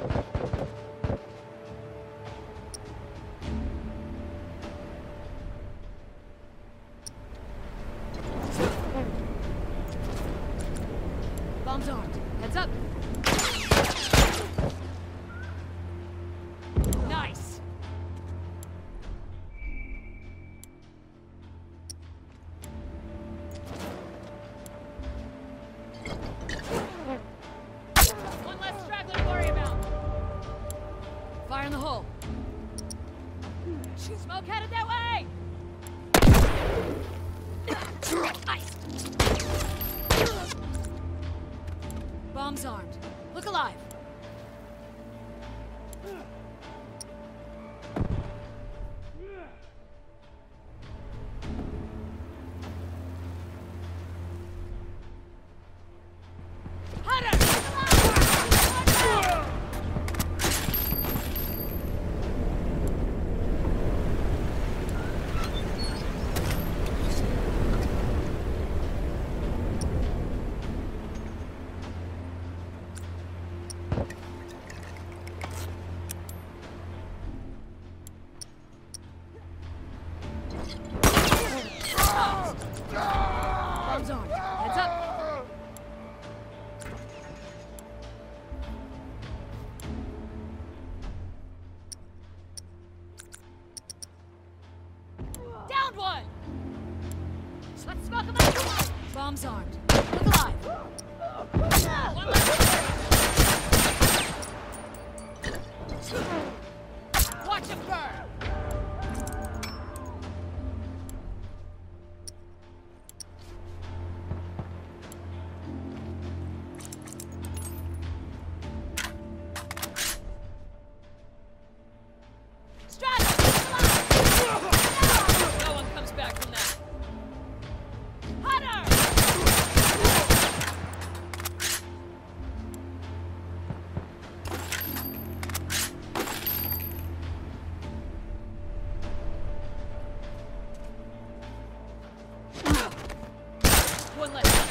Bombs armed. Heads up. Nice. One less straggler to worry about. Fire in the hole. Smoke headed that way. Nice. Bombs armed. Look alive. Hunter! Bombs armed. Heads up. Downed one! Let's smoke him out! Bombs armed. Look alive. One left. Watch him burn! No one comes back from that. Hunter! One less hunter.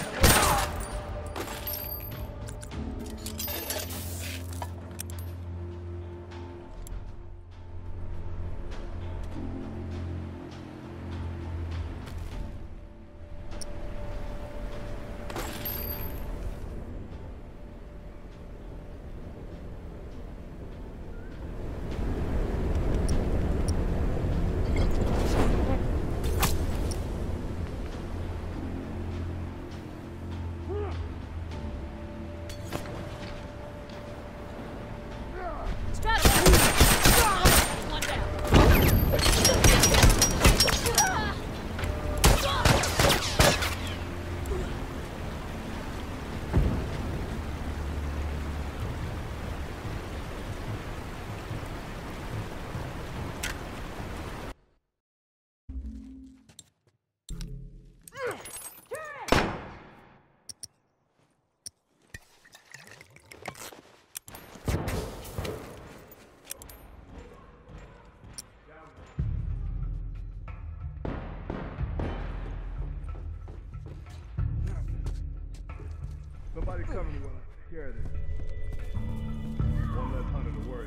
Somebody cover me while I take care of this. One less hunter to worry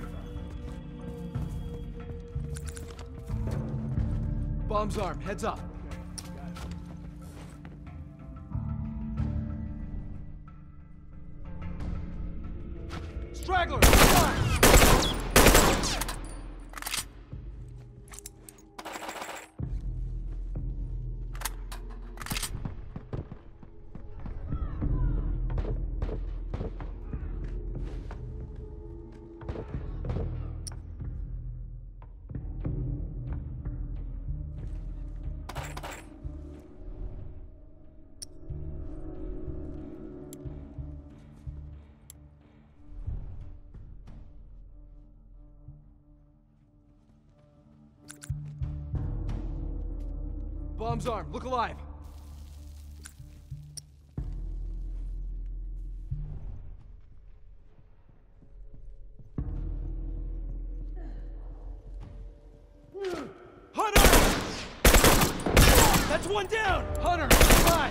about. Bombs armed. Heads up. Straggler! Fire! Bombs armed. Look alive. Hunter! That's one down! Hunter, fine!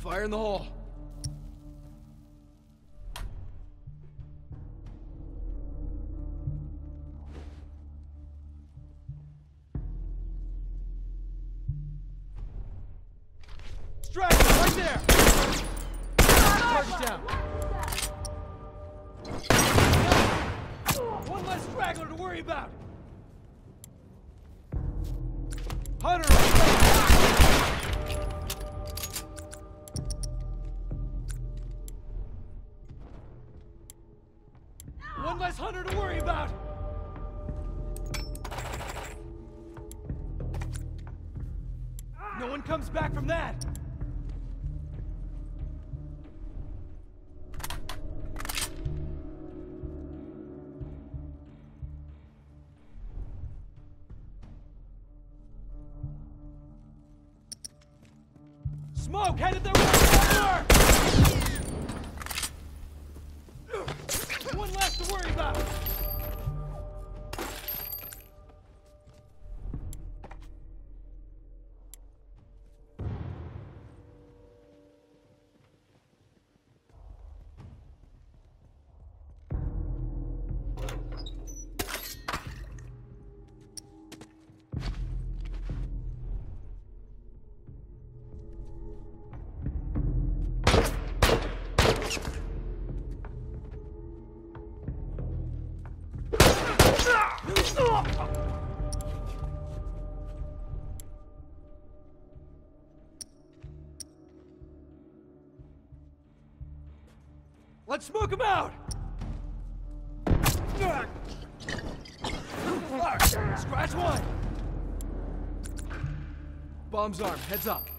Fire in the hole. Straggler, right there! Target down. One less straggler to worry about. Hunter! One less hunter to worry about. No one comes back from that. Smoke headed their way! One less to worry about! Let's smoke him out! Scratch one! Bomb's armed, heads up.